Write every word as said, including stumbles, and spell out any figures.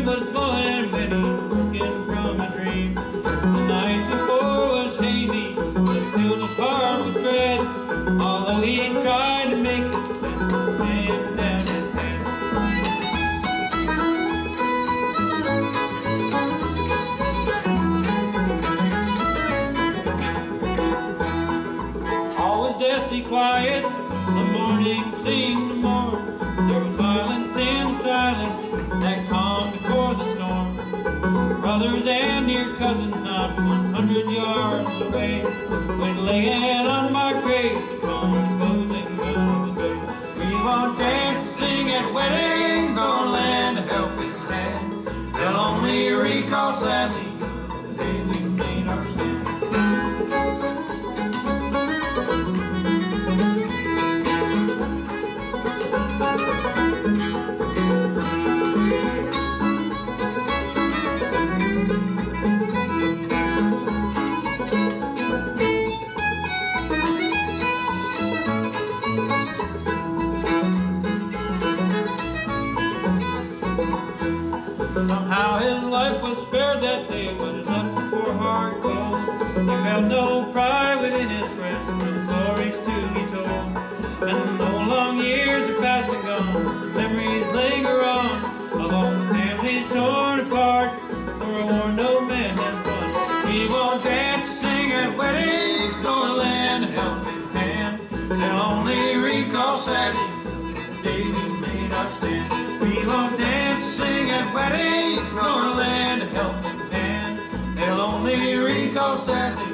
was blowing when he woke from a dream. The night before was hazy, it filled his heart with dread. Although he tried to make it, it came down his head. All was deathly quiet, the morning seemed to mourn. There was violence in the silence that calmed before the storm. Brothers and near cousins not one hundred yards away went laying on my grave upon the closing of the day. We won't dance, sing at weddings, nor lend a helping hand. They'll only recall sadly the day we made our stand. Somehow his life was spared that day, but it left his poor heart cold. He felt no pride within his breast, no stories to be told. And though long years have passed and gone, the memories linger on of all the families torn apart for a war no man has won. We won't dance, sing at weddings, nor lend a helping hand. They'll only recall sadly the day we made our stand. We won't dance, sing at weddings, nor lend a helping hand. They'll only recall sadly